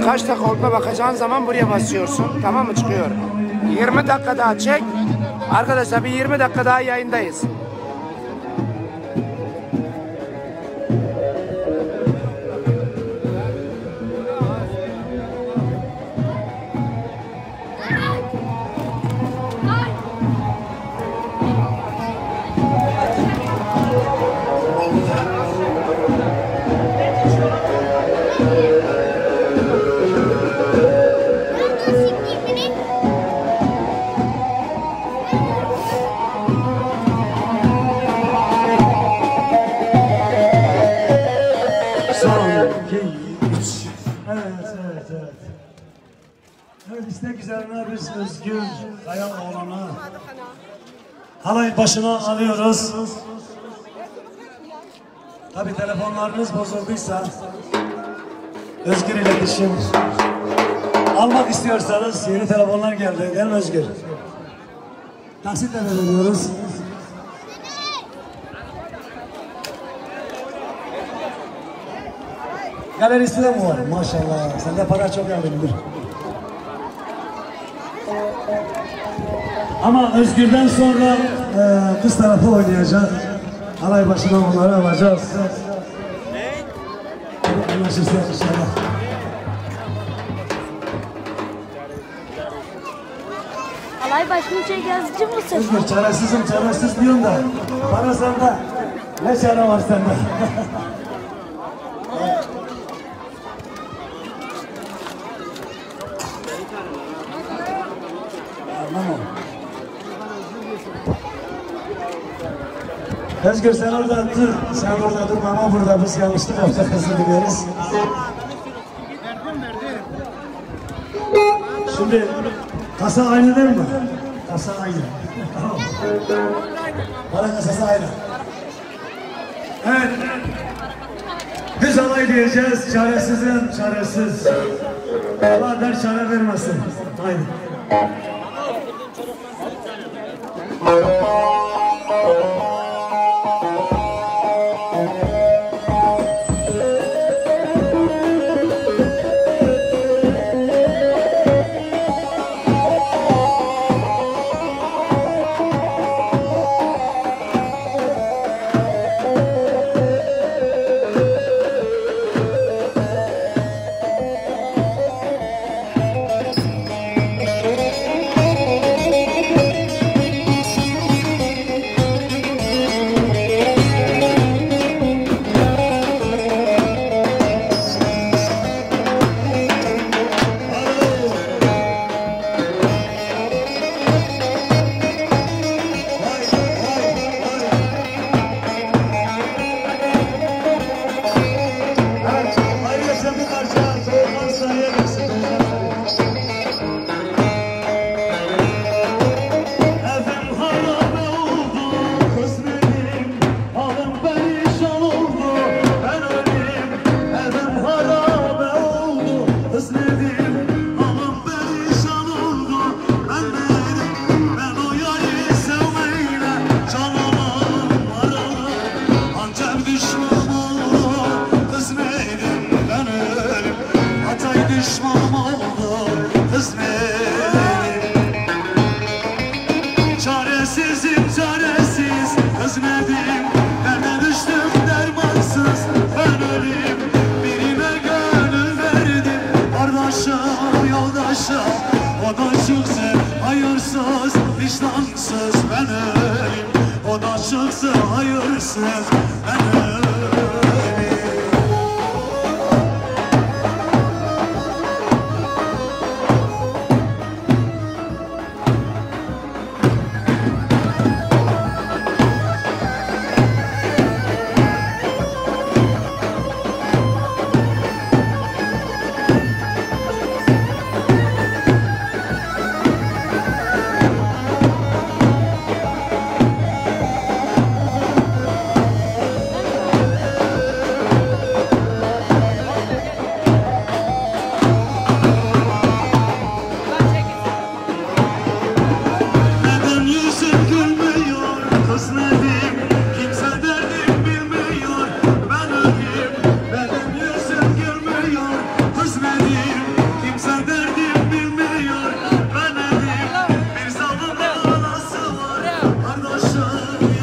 kaç dakika olduğuna bakacağın zaman buraya basıyorsun. Tamam mı? Çıkıyor. 20 dakika daha çek. Arkadaşlar bir 20 dakika daha yayındayız. Evet, istek üzerine biz Özgür Kayaoğlan'ı halay başına alıyoruz. Tabi telefonlarınız bozulduysa Özgür iletişim almak istiyorsanız yeni telefonlar geldi. Değil mi Özgür? Taksitle veriyoruz. Galerisi de mi var? Maşallah. Sende para çok yardımdır. Ama Özgür'den sonra kız tarafı oynayacak. Halay başına onları alacağız. Anlaşırsa inşallah. Halay başını çek yazıcı mısın? Özgür çaresizim çaresiz diyorsun da bana sende ne çare var sende? Özgür sen orada dur, sen orada dur ama burada biz yanlışlık yapacak hızlı gidiyoruz. Şimdi kasa aynı değil mi? Kasa aynı. Para kasası aynı. Evet. Biz alay diyeceğiz, çaresizim, çaresiz. Allah der çare vermesin. Aynı.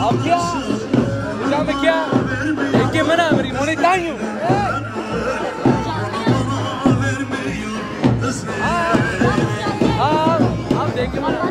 अब क्या पूजा में क्या देख के मना मेरी मोने तायू आप देख के मना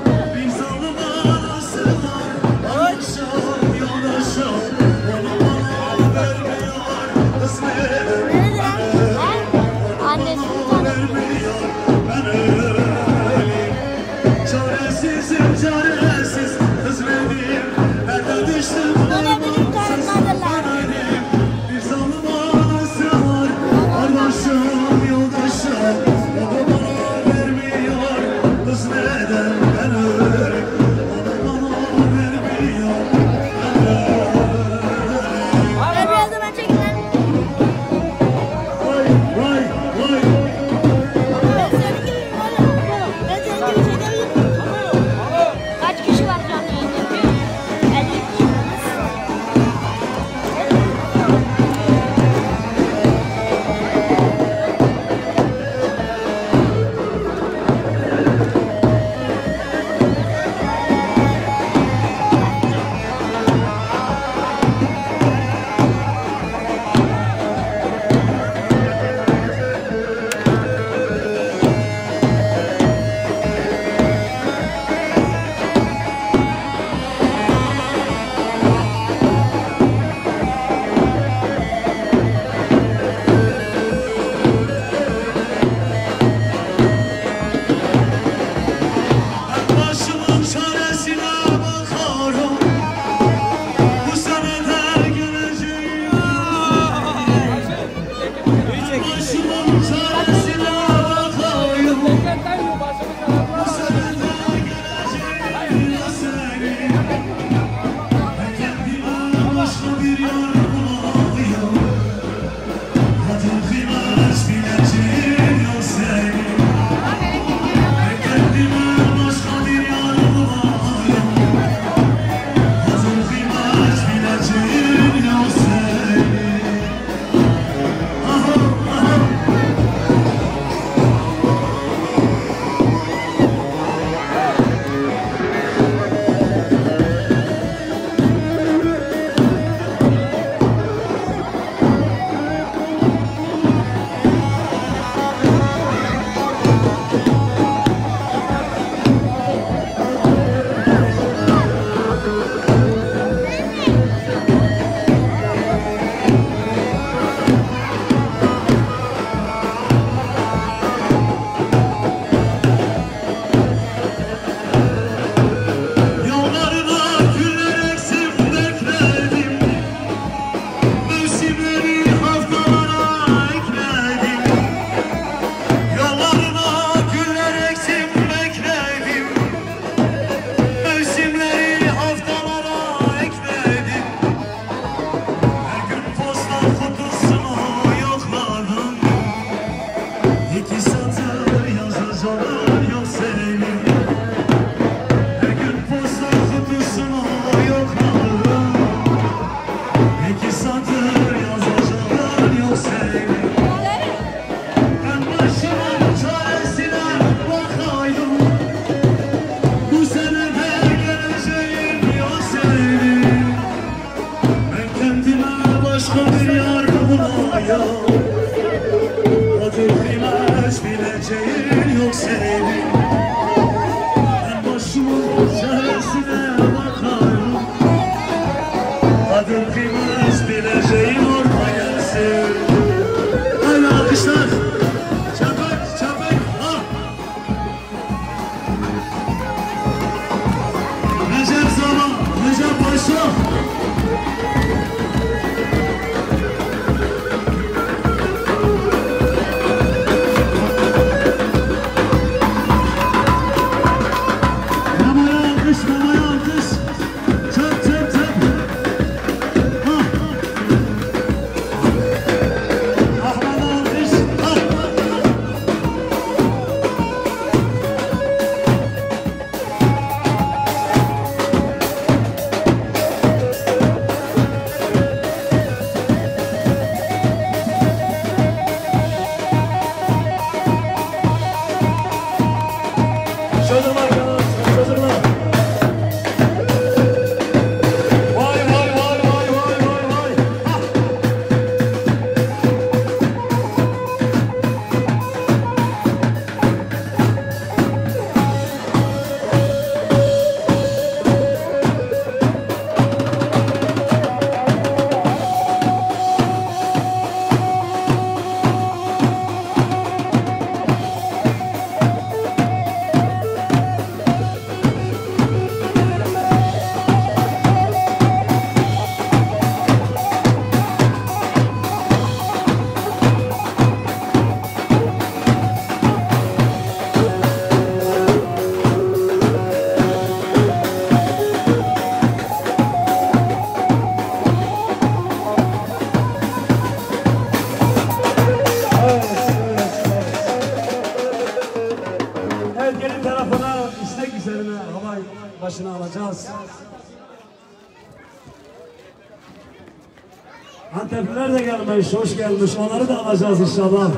Antepliler de gelmiş, hoş gelmiş. Onları da alacağız inşallah.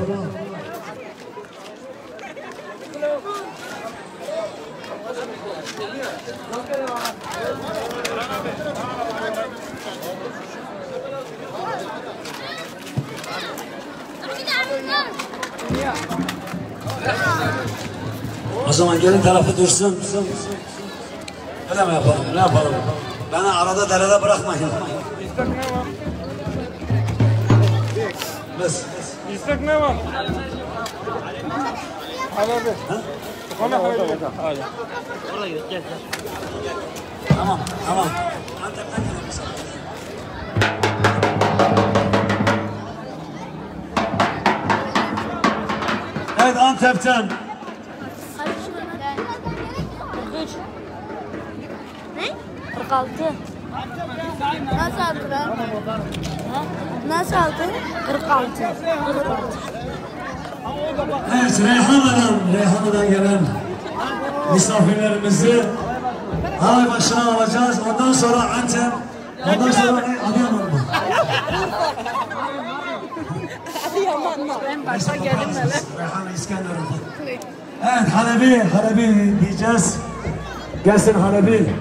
O zaman gelin tarafı dursun. Öyle mi yapalım? Ne yapalım? Beni arada derede bırakmayın. Bes. İstek ne var? Hadi abi. Tamam, tamam. Antep'ten geliyoruz. Evet, Antep'ten. Ne? 46. Nasıl aldın lan? Nasıl aldın? 46. Evet, Reyhanlı'dan gelen misafirlerimizi halay başına alacağız. Ondan sonra Antep, ondan sonra Adıyaman mı? Adıyaman mı? Ben başta geldim hele. Reyhanlı İskenderun'da. Evet, Halebi diyeceğiz. Gelsin Halebi.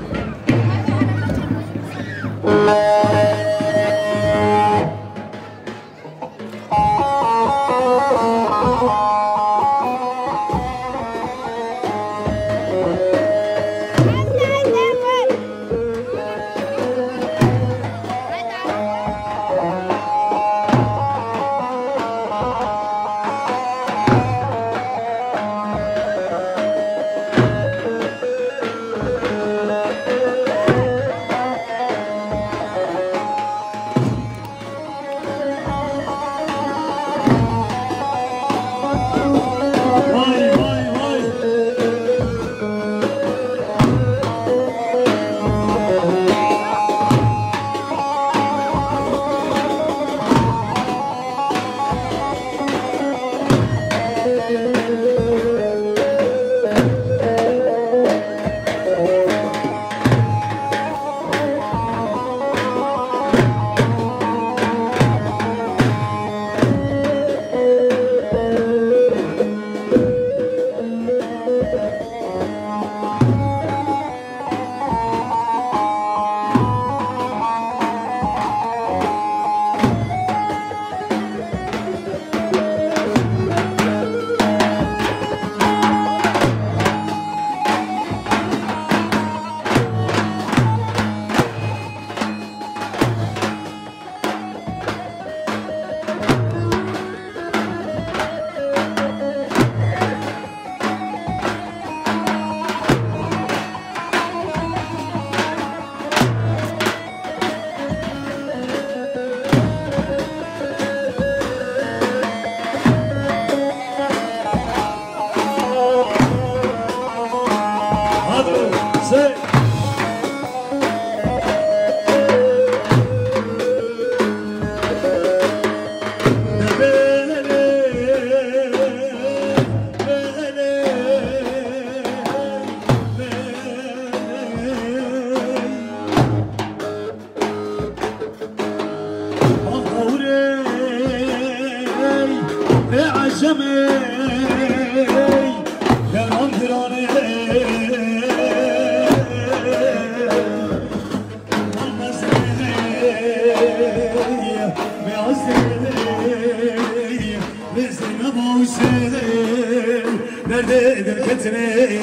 Nerededir ketine?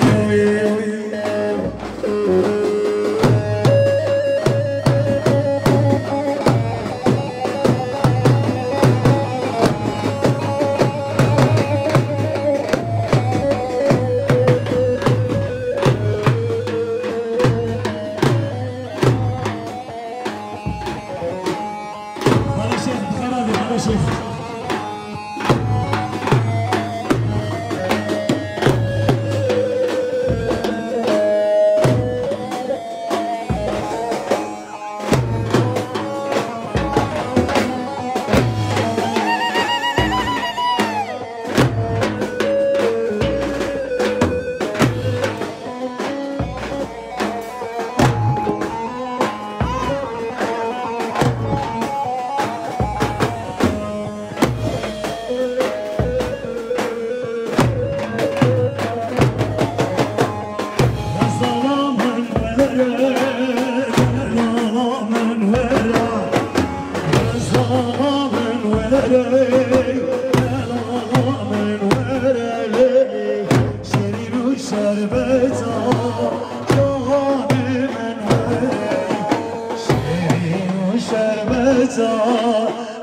meza